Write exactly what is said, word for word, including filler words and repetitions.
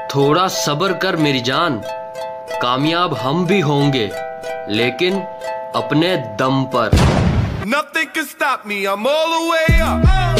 थोड़ा सब्र कर मेरी जान, कामयाब हम भी होंगे लेकिन अपने दम पर। Nothing can stop me, I'm all the way up.